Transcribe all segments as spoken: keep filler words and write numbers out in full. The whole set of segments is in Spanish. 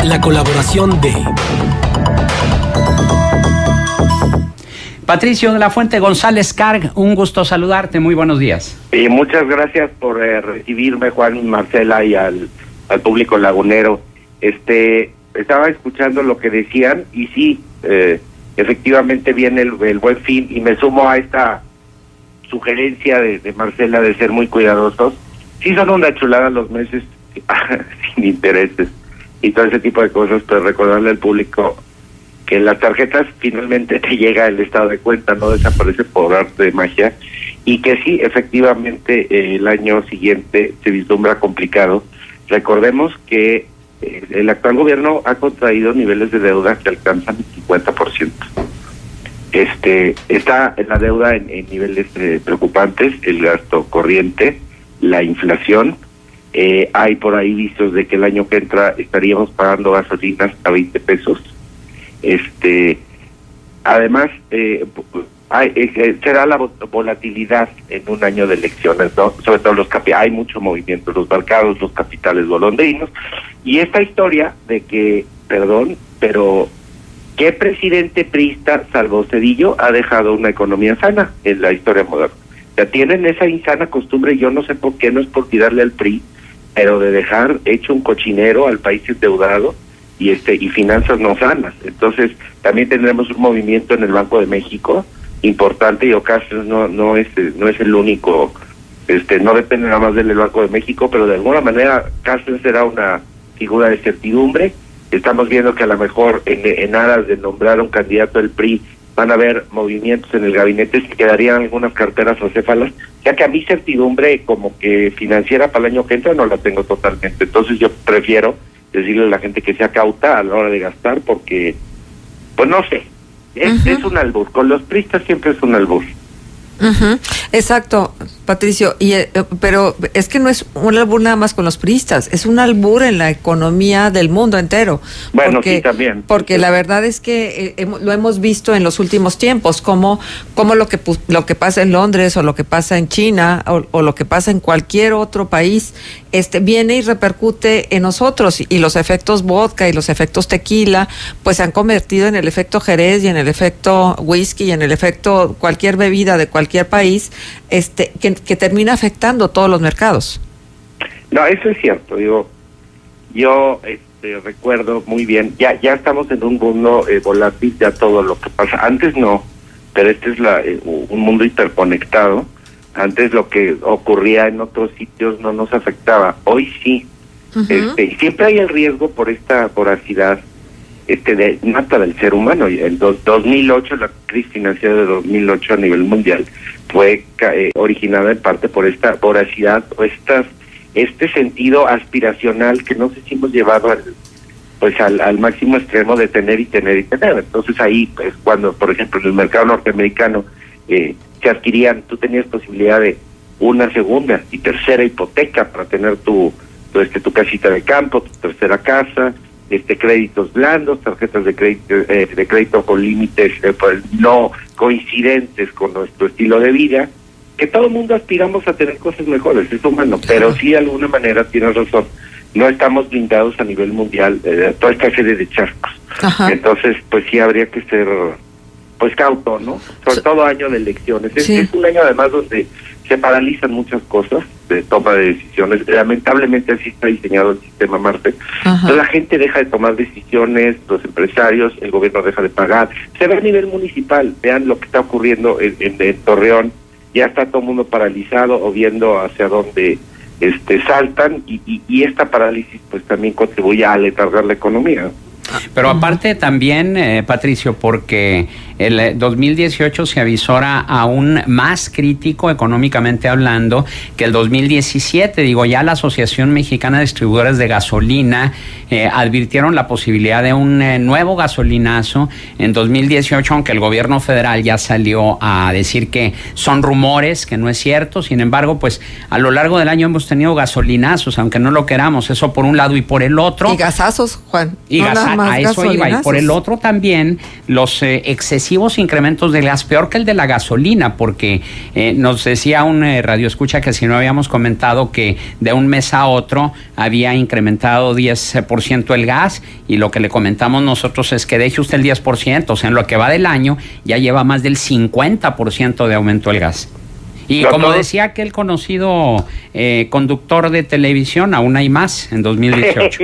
la colaboración de Patricio de la Fuente González Carg, un gusto saludarte, muy buenos días. Y muchas gracias por eh, recibirme, Juan, Marcela, y al, al público lagunero. Este, estaba escuchando lo que decían y sí, eh, efectivamente viene el, el Buen Fin, y me sumo a esta sugerencia de, de Marcela de ser muy cuidadosos. Sí son una chulada los meses sin intereses y todo ese tipo de cosas, pero recordarle al público que en las tarjetas finalmente te llega el estado de cuenta, no desaparece por arte de magia, y que sí, efectivamente, eh, el año siguiente se vislumbra complicado. Recordemos que eh, el actual gobierno ha contraído niveles de deuda que alcanzan el cincuenta por ciento. Este, está la deuda en, en niveles eh, preocupantes, el gasto corriente, la inflación. Eh, hay por ahí visos de que el año que entra estaríamos pagando gasolinas a veinte pesos. Este, además, eh, hay, eh, será la volatilidad en un año de elecciones, ¿no? Sobre todo los capi hay mucho movimiento, los mercados, los capitales golondrinos, y esta historia de que, perdón, pero ¿qué presidente priista, salvo Zedillo, ha dejado una economía sana en la historia moderna? Ya tienen esa insana costumbre, yo no sé por qué, no es por tirarle al P R I, pero de dejar hecho un cochinero al país endeudado y este y finanzas no sanas. Entonces también tendremos un movimiento en el Banco de México importante, y Ocasio no no es no es el único, este no depende nada más del Banco de México, pero de alguna manera Ocasio será una figura de certidumbre. Estamos viendo que a lo mejor en, en aras de nombrar un candidato del P R I van a haber movimientos en el gabinete, se quedarían algunas carteras acéfalas, ya que a mí certidumbre como que financiera para el año que entra no la tengo totalmente. Entonces yo prefiero decirle a la gente que sea cauta a la hora de gastar, porque, pues no sé, es, uh-huh. es un albur. Con los pristas siempre es un albur. Uh-huh. Exacto, Patricio, y eh, pero es que no es un albur nada más con los priistas, es un albur en la economía del mundo entero. Bueno, porque, sí, también. Porque sí. La verdad es que eh, lo hemos visto en los últimos tiempos, como, como lo que lo que pasa en Londres, o lo que pasa en China, o, o lo que pasa en cualquier otro país, este viene y repercute en nosotros, y, y los efectos vodka y los efectos tequila, pues se han convertido en el efecto Jerez y en el efecto whisky y en el efecto cualquier bebida de cualquier país, este que, que termina afectando todos los mercados. No, eso es cierto. Digo, yo este, recuerdo muy bien, ya ya estamos en un mundo eh, volátil, ya todo lo que pasa. Antes no, pero este es la eh, un mundo hiperconectado. Antes lo que ocurría en otros sitios no nos afectaba, hoy sí. Uh-huh. Este, y siempre hay el riesgo por esta voracidad este de nata del ser humano. En dos mil ocho, la crisis financiera de dos mil ocho a nivel mundial fue eh, originada en parte por esta voracidad o estas este sentido aspiracional que no sé si hemos llevado al pues al, al máximo extremo de tener y tener y tener. Entonces ahí pues cuando, por ejemplo, en el mercado norteamericano eh, se adquirían, tú tenías posibilidad de una segunda y tercera hipoteca para tener tu, tu este tu casita de campo, tu tercera casa, este créditos blandos, tarjetas de crédito eh, de crédito con límites eh, pues, no coincidentes con nuestro estilo de vida, que todo el mundo aspiramos a tener cosas mejores, es humano, pero sí de alguna manera tienes razón, no estamos blindados a nivel mundial eh, de toda esta serie de chascos. Ajá. Entonces pues sí habría que ser pues cauto, ¿no? Sobre todo año de elecciones. Es, sí. es un año además donde se paralizan muchas cosas de toma de decisiones. Lamentablemente así está diseñado el sistema, Marte. Entonces la gente deja de tomar decisiones, los empresarios, el gobierno deja de pagar. Se ve a nivel municipal, vean lo que está ocurriendo en, en, en Torreón, ya está todo el mundo paralizado o viendo hacia dónde este saltan, y, y, y esta parálisis pues también contribuye a aletargar la economía. Pero aparte también, eh, Patricio, porque el dos mil dieciocho se avisora aún más crítico económicamente hablando que el dos mil diecisiete. Digo, ya la Asociación Mexicana de Distribuidores de Gasolina eh, advirtieron la posibilidad de un eh, nuevo gasolinazo en dos mil dieciocho, aunque el gobierno federal ya salió a decir que son rumores, que no es cierto. Sin embargo, pues a lo largo del año hemos tenido gasolinazos, aunque no lo queramos, eso por un lado, y por el otro. Y gasazos, Juan. Y, no gasa más a eso iba. Y por el otro también los eh, excesivos incrementos del gas, peor que el de la gasolina, porque eh, nos decía un eh, radioescucha que si no habíamos comentado que de un mes a otro había incrementado diez por ciento el gas, y lo que le comentamos nosotros es que deje usted el diez por ciento, o sea, en lo que va del año ya lleva más del cincuenta por ciento de aumento el gas. Y no, como no. decía aquel conocido eh, conductor de televisión, aún hay más en dos mil dieciocho.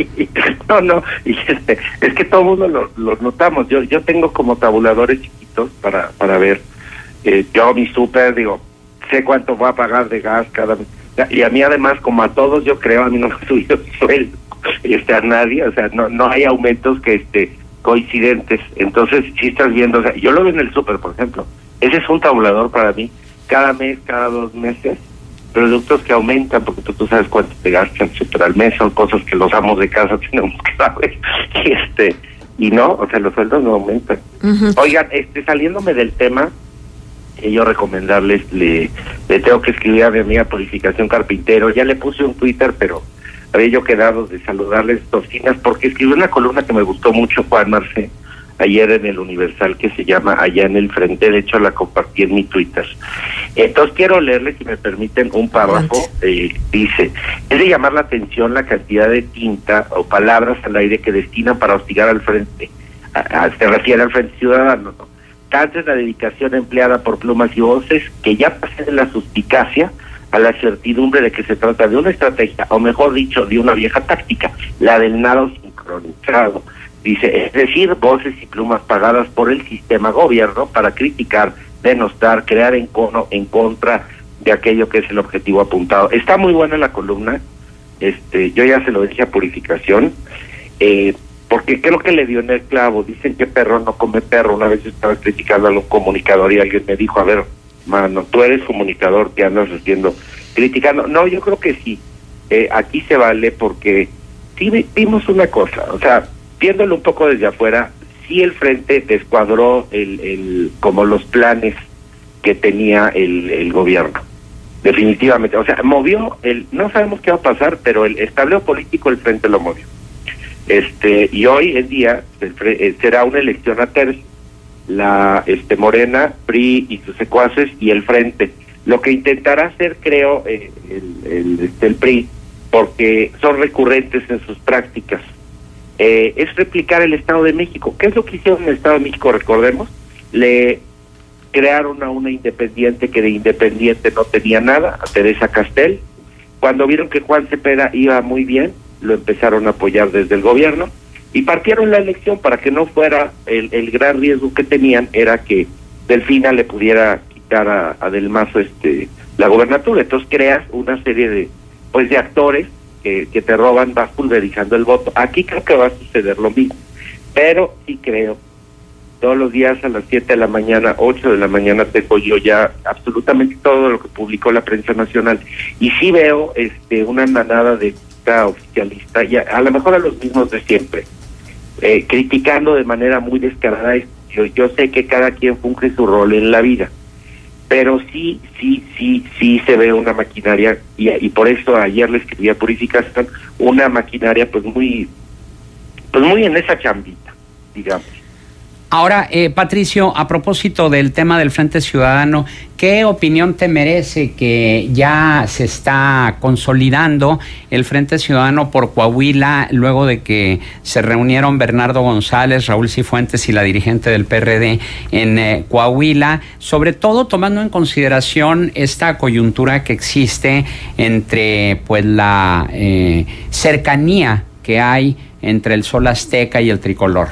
no, no, y este, es que todo el mundo lo, lo notamos. Yo yo tengo como tabuladores chiquitos para para ver. Eh, yo mi súper, digo, sé cuánto voy a pagar de gas cada mes. Y a mí además, como a todos, yo creo, a mí no me ha subido el sueldo, este, a nadie, o sea, no no hay aumentos que este coincidentes. Entonces, si estás viendo, o sea, yo lo veo en el súper, por ejemplo. Ese es un tabulador para mí. Cada mes, cada dos meses, productos que aumentan, porque tú, tú sabes cuánto te gastan súper al mes, son cosas que los amos de casa tenemos que saber, y este, y no, o sea, los sueldos no aumentan. Uh-huh. Oigan, este, saliéndome del tema, eh, yo recomendarles, le, le tengo que escribir a mi amiga Purificación Carpintero, ya le puse un Twitter, pero había yo quedado de saludarles tocinas, porque escribió una columna que me gustó mucho, Juan Marce, ayer en el Universal, que se llama Allá en el Frente. De hecho la compartí en mi Twitter. Entonces quiero leerle, si me permiten, un párrafo. Eh, dice: es de llamar la atención la cantidad de tinta o palabras al aire que destinan para hostigar al frente, a, a, se refiere al Frente Ciudadano, ¿no? Tanto es la dedicación empleada por plumas y voces que ya pasé de la suspicacia a la certidumbre de que se trata de una estrategia, o mejor dicho, de una vieja táctica, la del nado sincronizado. Dice, es decir, voces y plumas pagadas por el sistema gobierno para criticar, denostar, crear encono en contra de aquello que es el objetivo apuntado. Está muy buena la columna, este, yo ya se lo dije a Purificación, eh, porque creo que le dio en el clavo. Dicen que perro no come perro. Una vez yo estaba criticando a un comunicador y alguien me dijo, a ver, mano, tú eres comunicador, ¿qué andas haciendo? Criticando. No, yo creo que sí, eh, aquí se vale, porque sí vimos una cosa, o sea, viéndolo un poco desde afuera, sí el frente descuadró el, el como los planes que tenía el, el gobierno, definitivamente. O sea, movió el, no sabemos qué va a pasar, pero el tablero político el frente lo movió. Este, y hoy en día el, será una elección a tercios, la este Morena, P R I y sus secuaces, y el frente. Lo que intentará hacer, creo, eh, el, el, este, el P R I, porque son recurrentes en sus prácticas, Eh, es replicar el Estado de México. ¿Qué es lo que hicieron en el Estado de México? Recordemos, le crearon a una independiente que de independiente no tenía nada, a Teresa Castel. Cuando vieron que Juan Cepeda iba muy bien, lo empezaron a apoyar desde el gobierno y partieron la elección para que no fuera el, el gran riesgo que tenían, era que Delfina le pudiera quitar a, a Del Mazo este, la gobernatura. Entonces creas una serie de, pues, de actores Que, que te roban, vas pulverizando el voto. Aquí creo que va a suceder lo mismo, pero sí creo, todos los días a las siete de la mañana, ocho de la mañana, tengo yo ya absolutamente todo lo que publicó la prensa nacional, y sí veo este una manada de oficialista, y a, a lo mejor a los mismos de siempre, eh, criticando de manera muy descarada. Yo, yo sé que cada quien funge su rol en la vida, pero sí, sí, sí, sí se ve una maquinaria, y, y por eso ayer le escribí a Purificación, una maquinaria pues muy, pues muy en esa chambita, digamos. Ahora, eh, Patricio, a propósito del tema del Frente Ciudadano, ¿qué opinión te merece que ya se está consolidando el Frente Ciudadano por Coahuila, luego de que se reunieron Bernardo González, Raúl Cifuentes y la dirigente del P R D en eh, Coahuila, sobre todo tomando en consideración esta coyuntura que existe entre pues la eh, cercanía que hay entre el Sol Azteca y el Tricolor?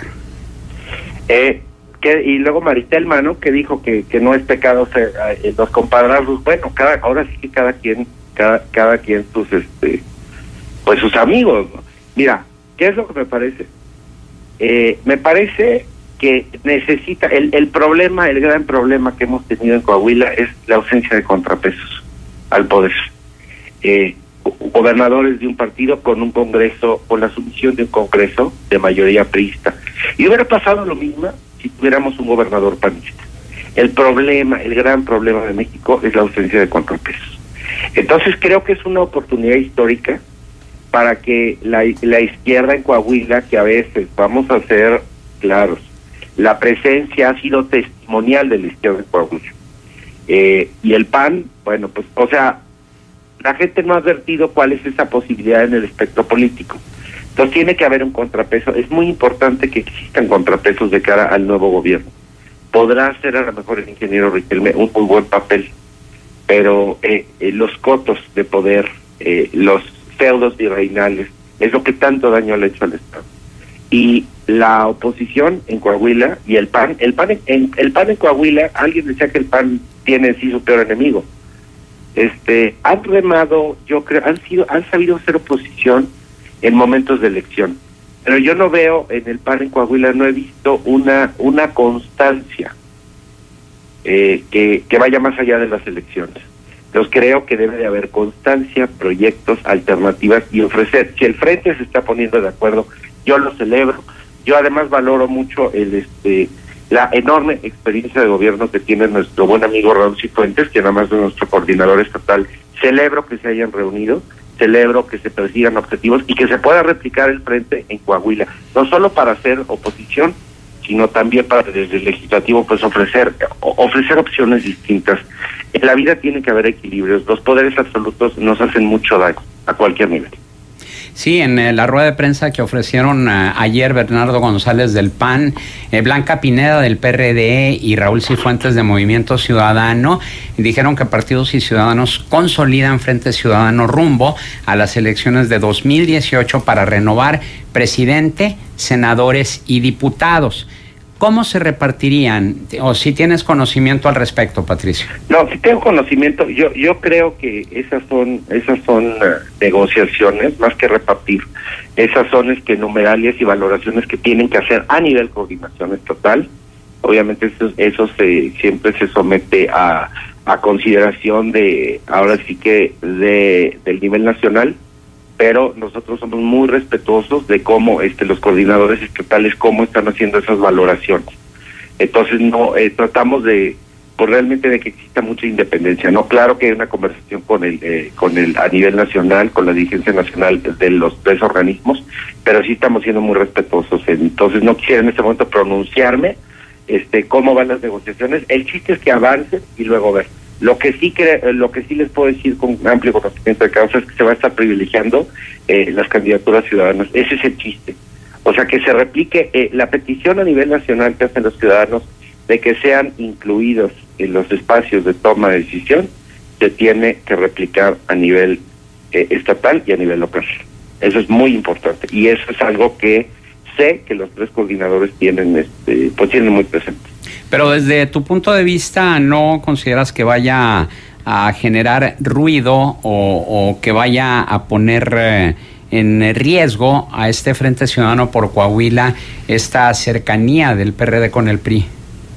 Eh, que, y luego Maritel Mano, que dijo que, que no es pecado ser, eh, los compadrazgos. Bueno, cada, ahora sí que cada quien, cada, cada quien sus, este, pues sus amigos, ¿no? Mira, ¿qué es lo que me parece? Eh, me parece que necesita, el, el problema, el gran problema que hemos tenido en Coahuila es la ausencia de contrapesos al poder. Eh, gobernadores de un partido con un congreso, con la sumisión de un congreso de mayoría priista. Y hubiera pasado lo mismo si tuviéramos un gobernador panista. El problema, el gran problema de México es la ausencia de contrapesos. Entonces creo que es una oportunidad histórica para que la, la izquierda en Coahuila, que a veces, vamos a ser claros, la presencia ha sido testimonial de la izquierda en Coahuila. Eh, y el P A N, bueno, pues, o sea, la gente no ha advertido cuál es esa posibilidad en el espectro político. Entonces tiene que haber un contrapeso. Es muy importante que existan contrapesos de cara al nuevo gobierno. Podrá hacer a lo mejor el ingeniero Riquelme un muy buen papel, pero eh, eh, los cotos de poder, eh, los feudos virreinales, es lo que tanto daño le ha hecho al Estado. Y la oposición en Coahuila y el P A N, el P A N en, el P A N en Coahuila, alguien decía que el P A N tiene en sí su peor enemigo. Este, han remado, yo creo, han sido, han sabido hacer oposición en momentos de elección. Pero yo no veo en el P A N en Coahuila, no he visto una una constancia eh, que, que vaya más allá de las elecciones. Entonces creo que debe de haber constancia, proyectos, alternativas y ofrecer. Si el Frente se está poniendo de acuerdo, yo lo celebro. Yo además valoro mucho el este la enorme experiencia de gobierno que tiene nuestro buen amigo Raúl Cifuentes, que nada más es nuestro coordinador estatal. Celebro que se hayan reunido, celebro que se persigan objetivos y que se pueda replicar el Frente en Coahuila, no solo para hacer oposición, sino también para desde el legislativo pues ofrecer ofrecer opciones distintas. En la vida tiene que haber equilibrios, los poderes absolutos nos hacen mucho daño a cualquier nivel. Sí, en eh, la rueda de prensa que ofrecieron eh, ayer Bernardo González del P A N, eh, Blanca Pineda del P R D y Raúl Cifuentes de Movimiento Ciudadano, dijeron que partidos y ciudadanos consolidan Frente Ciudadano rumbo a las elecciones de dos mil dieciocho para renovar presidente, senadores y diputados. ¿Cómo se repartirían? O si tienes conocimiento al respecto, Patricio. No, si tengo conocimiento, yo yo creo que esas son esas son uh, negociaciones más que repartir. Esas son este, numeralias y valoraciones que tienen que hacer a nivel coordinación estatal. Obviamente eso, eso se, siempre se somete a, a consideración de, ahora sí que de del nivel nacional, pero nosotros somos muy respetuosos de cómo este los coordinadores estatales cómo están haciendo esas valoraciones. Entonces no eh, tratamos de pues realmente de que exista mucha independencia. No, claro que hay una conversación con el eh, con el a nivel nacional, con la dirigencia nacional de los tres organismos, pero sí estamos siendo muy respetuosos. Entonces no quisiera en este momento pronunciarme este cómo van las negociaciones. El chiste es que avancen y luego ver. Lo que sí cre lo que sí les puedo decir con amplio conocimiento de causa es que se va a estar privilegiando eh, las candidaturas ciudadanas. Ese es el chiste. O sea, que se replique eh, la petición a nivel nacional que hacen los ciudadanos de que sean incluidos en los espacios de toma de decisión, se tiene que replicar a nivel eh, estatal y a nivel local. Eso es muy importante y eso es algo que sé que los tres coordinadores tienen, este, pues tienen muy presente. Pero desde tu punto de vista, ¿no consideras que vaya a generar ruido o, o que vaya a poner eh, en riesgo a este Frente Ciudadano por Coahuila esta cercanía del P R D con el P R I?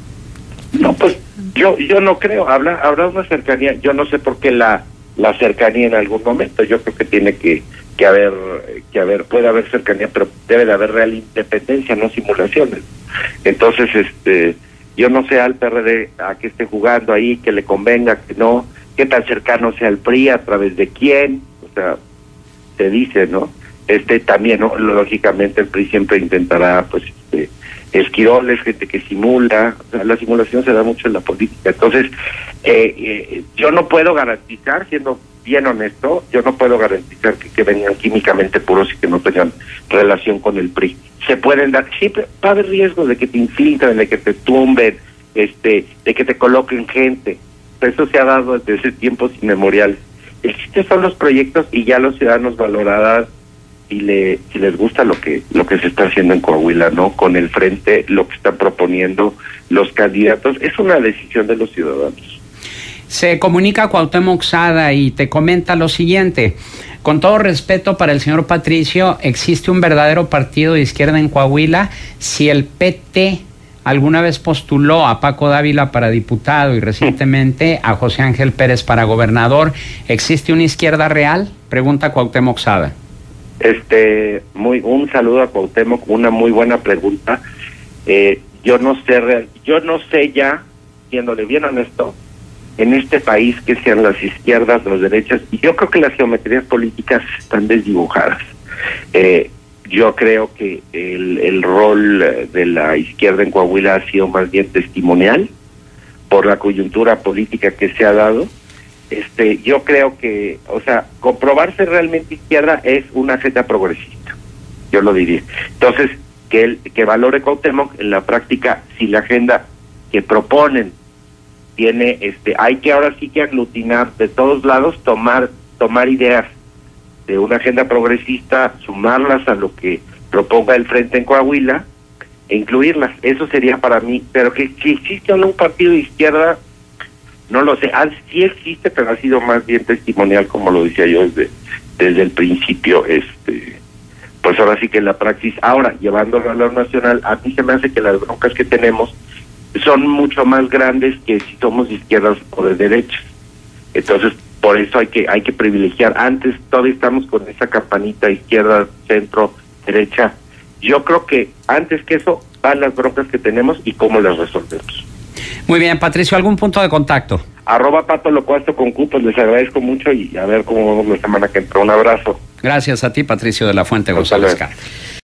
No, pues yo yo no creo. Habrá, habrá una cercanía. Yo no sé por qué la, la cercanía en algún momento. Yo creo que tiene que, que haber, que haber, puede haber cercanía, pero debe de haber real independencia, no simulaciones. Entonces, este... yo no sé al P R D a qué esté jugando ahí, que le convenga, que no, qué tan cercano sea el P R I, a través de quién, o sea, se dice, ¿no? Este también, ¿no? Lógicamente el P R I siempre intentará, pues, este, esquiroles, gente que simula, o sea, la simulación se da mucho en la política. Entonces, eh, eh, yo no puedo garantizar, siendo bien honesto, yo no puedo garantizar que, que vengan químicamente puros y que no tengan relación con el P R I. Se pueden dar, siempre va a haber riesgo de que te infiltren, de que te tumben, este, de que te coloquen gente. Eso se ha dado desde tiempos inmemoriales. El chiste son los proyectos y ya los ciudadanos valorarán si le si les gusta lo que lo que se está haciendo en Coahuila, ¿no? Con el Frente, lo que están proponiendo los candidatos, es una decisión de los ciudadanos. Se comunica Cuauhtémoc Sada y te comenta lo siguiente: con todo respeto para el señor Patricio, ¿existe un verdadero partido de izquierda en Coahuila? Si el P T alguna vez postuló a Paco Dávila para diputado y recientemente a José Ángel Pérez para gobernador, ¿existe una izquierda real? Pregunta Cuauhtémoc Sada. Este, muy un saludo a Cuauhtémoc, una muy buena pregunta. Eh, yo no sé, yo no sé ya, siéndole bien honesto, en este país que sean las izquierdas, las derechas, y yo creo que las geometrías políticas están desdibujadas. Eh, yo creo que el, el rol de la izquierda en Coahuila ha sido más bien testimonial por la coyuntura política que se ha dado. Este, yo creo que, o sea, comprobarse realmente izquierda es una agenda progresista, yo lo diría. Entonces, que el, que valore Cuauhtémoc en la práctica, si la agenda que proponen tiene, este, hay que ahora sí que aglutinar de todos lados, tomar, tomar ideas de una agenda progresista, sumarlas a lo que proponga el Frente en Coahuila e incluirlas. Eso sería para mí, pero que si existe o no un partido de izquierda, no lo sé. Ah, sí existe, pero ha sido más bien testimonial, como lo decía yo desde, desde el principio. Este, pues ahora sí que la praxis, ahora llevándolo a lo nacional, a mí se me hace que las broncas que tenemos son mucho más grandes que si somos de izquierdas o de derechas. Entonces, por eso hay que hay que privilegiar. Antes todavía estamos con esa campanita izquierda, centro, derecha. Yo creo que antes que eso van las broncas que tenemos y cómo las resolvemos. Muy bien, Patricio, ¿algún punto de contacto? Arroba Pato Locuasto con Q, pues les agradezco mucho y a ver cómo vamos la semana que entra. Un abrazo. Gracias a ti, Patricio de la Fuente González Cárdenas.